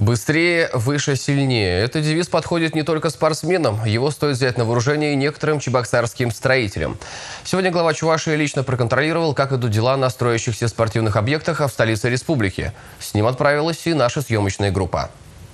Быстрее, выше, сильнее. Этот девиз подходит не только спортсменам. Его стоит взять на вооружение и некоторым чебоксарским строителям. Сегодня глава Чувашии лично проконтролировал, как идут дела на строящихся спортивных объектах в столице республики. С ним отправилась и наша съемочная группа.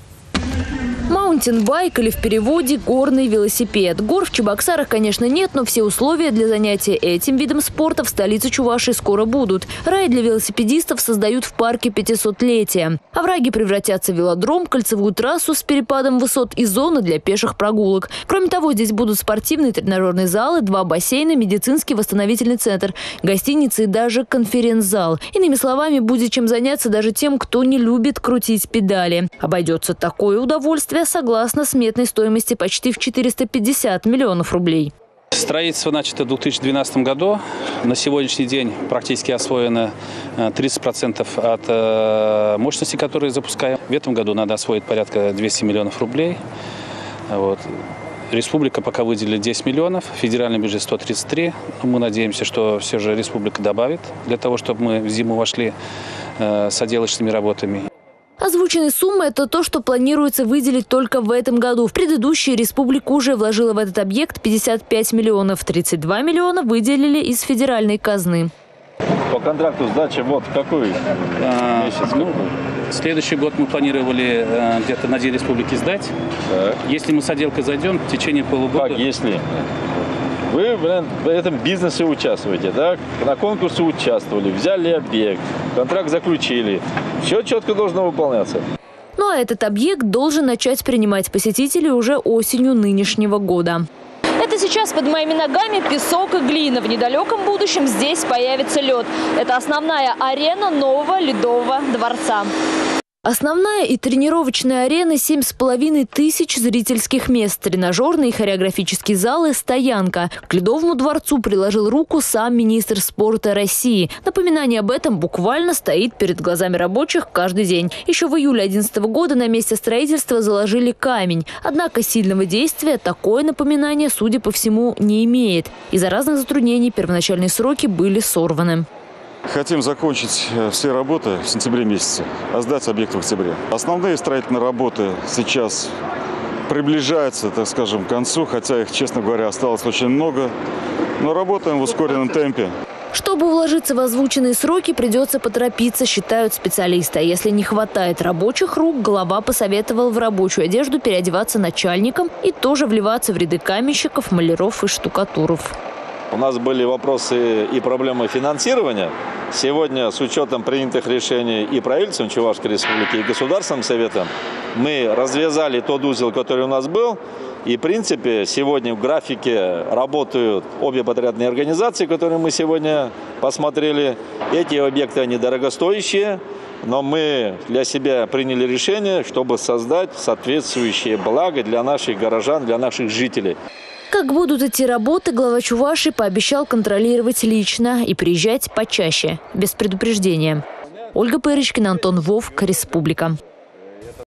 Маунтинбайк или в переводе горный велосипед. Гор в Чебоксарах, конечно, нет, но все условия для занятия этим видом спорта в столице Чувашии скоро будут. Рай для велосипедистов создают в парке 500-летия. Овраги превратятся в велодром, кольцевую трассу с перепадом высот и зоны для пеших прогулок. Кроме того, здесь будут спортивные тренажерные залы, 2 бассейна, медицинский восстановительный центр, гостиницы и даже конференц-зал. Иными словами, будет чем заняться даже тем, кто не любит крутить педали. Обойдется такое удовольствие согласно сметной стоимости почти в 450 миллионов рублей. Строительство начато в 2012 году. На сегодняшний день практически освоено 30% от мощности, которую запускаем. В этом году надо освоить порядка 200 миллионов рублей. Республика пока выделили 10 миллионов, федеральный бюджет 133. Мы надеемся, что все же республика добавит для того, чтобы мы в зиму вошли с отделочными работами. Озвученные суммы – это то, что планируется выделить только в этом году. В предыдущие республика уже вложила в этот объект 55 миллионов. 32 миллиона выделили из федеральной казны. По контракту сдача вот какой месяц? Следующий год мы планировали где-то на День республики сдать. Так. Если мы с отделкой зайдем, в течение полугода... Как если? Вы в этом бизнесе участвуете, да? На конкурсе участвовали, взяли объект, контракт заключили. Все четко должно выполняться. Ну а этот объект должен начать принимать посетителей уже осенью нынешнего года. Это сейчас под моими ногами песок и глина. В недалеком будущем здесь появится лед. Это основная арена нового ледового дворца. Основная и тренировочная арены – 7,5 тысяч зрительских мест, тренажерные и хореографические залы, стоянка. К Ледовому дворцу приложил руку сам министр спорта России. Напоминание об этом буквально стоит перед глазами рабочих каждый день. Еще в июле 2011 года на месте строительства заложили камень. Однако сильного действия такое напоминание, судя по всему, не имеет. Из-за разных затруднений первоначальные сроки были сорваны. Хотим закончить все работы в сентябре месяце, а сдать объект в октябре. Основные строительные работы сейчас приближаются, так скажем, к концу, хотя их, честно говоря, осталось очень много. Но работаем в ускоренном темпе. Чтобы уложиться в озвученные сроки, придется поторопиться, считают специалисты. А если не хватает рабочих рук, глава посоветовал в рабочую одежду переодеваться начальникам и тоже вливаться в ряды каменщиков, маляров и штукатуров. У нас были вопросы и проблемы финансирования. Сегодня с учетом принятых решений и правительством Чувашской Республики, и Государственным Советом мы развязали тот узел, который у нас был. И, в принципе, сегодня в графике работают обе подрядные организации, которые мы сегодня посмотрели. Эти объекты, они дорогостоящие, но мы для себя приняли решение, чтобы создать соответствующие блага для наших горожан, для наших жителей. Как будут идти работы, глава Чувашии пообещал контролировать лично и приезжать почаще, без предупреждения. Ольга Пырочкина, Антон Вовк, Республика.